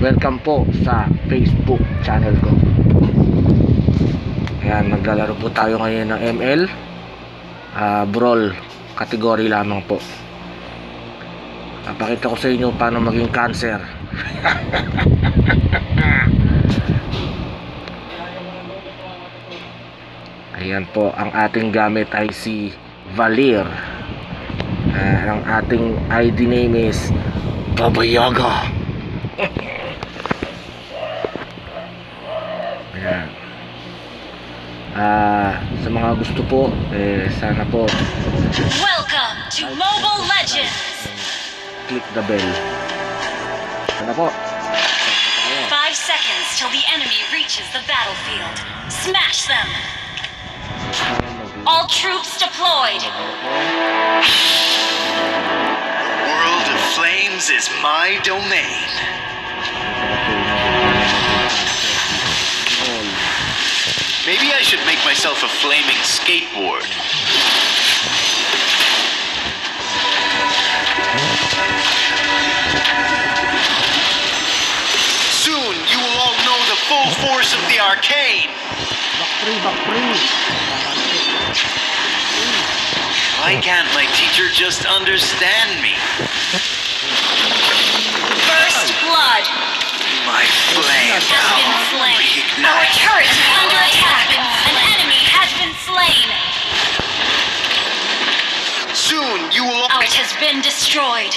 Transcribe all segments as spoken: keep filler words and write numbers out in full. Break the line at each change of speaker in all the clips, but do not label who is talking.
welcome po sa Facebook channel ko. Ayan, maglalaro po tayo ngayon ng M L uh, Brawl category lamang po. Papakita ko sa inyo paano maging cancer. Ayan po, ang ating gamit ay si Valir. Uh, ang ating I D name is Baba Yaga. Ayan. Uh, sa mga gusto po, eh, sana po
Welcome to Mobile Legends.
Click the bell. Sana po.
Five seconds till the enemy reaches the battlefield. Smash them. All troops deployed.
World of Flames is my domain. Maybe I should make myself a flaming skateboard. Soon you will all know the full force of the arcane. Why can't my teacher just understand me?
First blood.
My flame
Has been slain. Our
reignite.
turret is under attack. An enemy has been slain.
Soon you will all...
Our turret has been destroyed.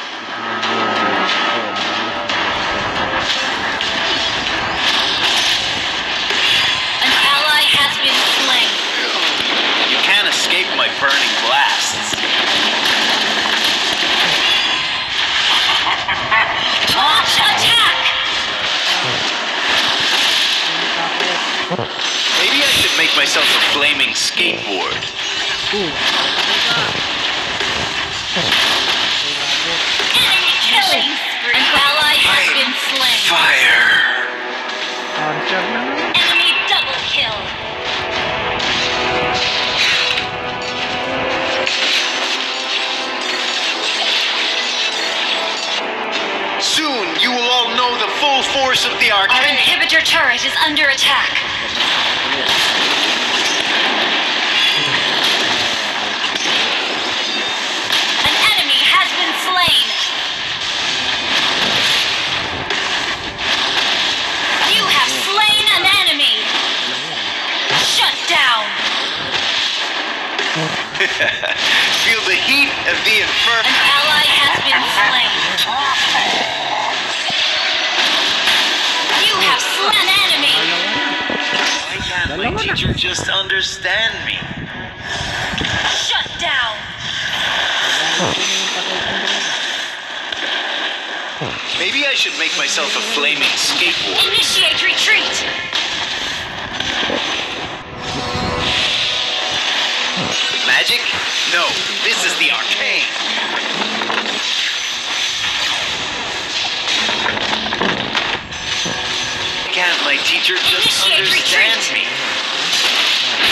An ally has been slain.
You can't escape my burning blasts.
Launch attack.
Maybe I should make myself a flaming skateboard.
Enemy killing. An ally has been slain.
Fire.
Enemy double kill.
Soon you will all know the full force of the
Our
arcane.
inhibitor turret is under attack. An enemy has been slain. You have slain an enemy. Shut down.
Feel the heat of the
An
inferno.
ally has been slain. You have slain an enemy.
Why can't my teacher just understand me?
Shut down.
Maybe I should make myself a flaming skateboard.
Initiate retreat.
Magic? No, this is the arcane. Can't my teacher just
Initiate
understand
retreat.
me?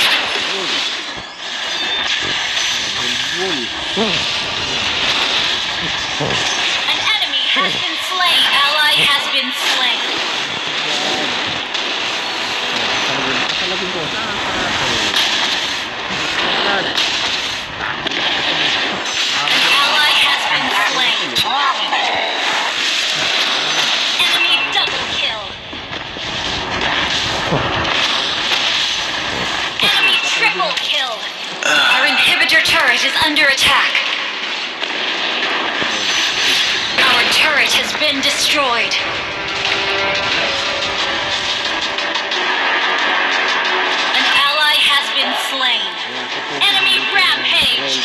An enemy has been slain. Ally has been slain. An ally has been slain. Enemy double kill. Enemy triple kill. Our inhibitor turret is under attack. Our turret has been destroyed. An ally has been slain. Enemy rampage.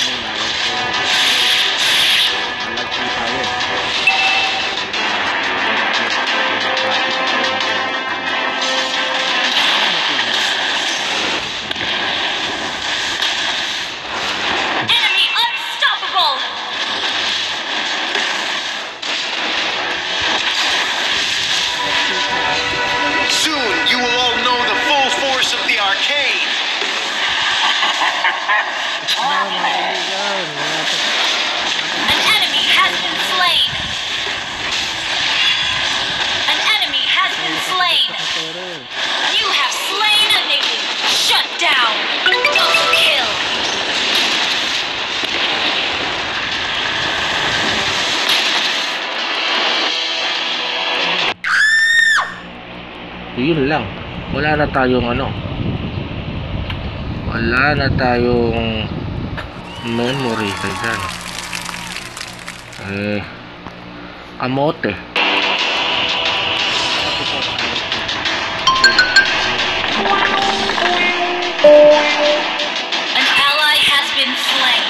Enemy unstoppable.
Soon you will all know the full force of the arcane.
An enemy has been slain. An
Yun lang. Wala na tayong ano. Wala na tayong memory kaya eh kamote.
An ally has been slain.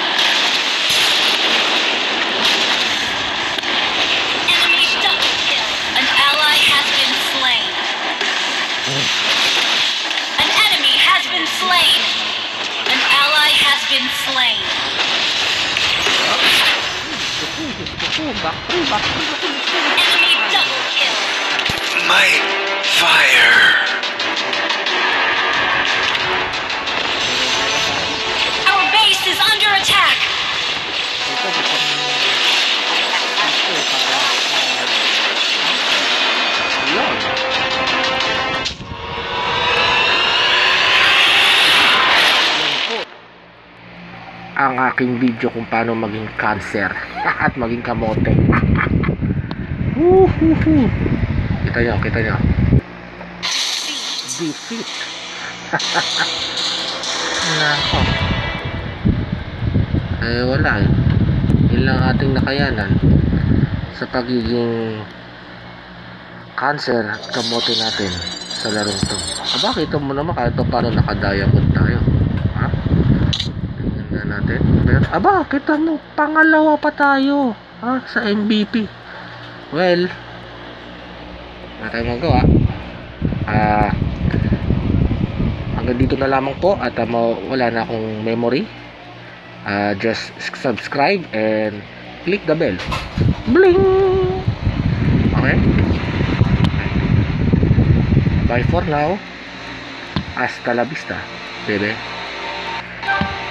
Enemy double kill. An ally has been slain. An enemy has been slain. An ally has been slain. Enemy double kill.
My fire.
Our base is under attack.
Ang aking video kung paano maging cancer at maging kamote. Woohoo! Kita nyo, kita nyo. Defeat. Nako. Eh wala eh. Yun lang ating nakayanan sa pagiging cancer at kamote natin sa larong to. Aba, kita mo naman kahit pa paano nakadiamond tayo. Ha? Tingnan nga natin. Pero, aba, kita mo, pangalawa pa tayo. Ha? Sa M V P. Well, wala tayong magawa. Ah, hanggang dito na lamang po at uh, wala na akong memory. Uh, just subscribe and click the bell. Bling! Okay? Bye for now. Hasta la vista, baby.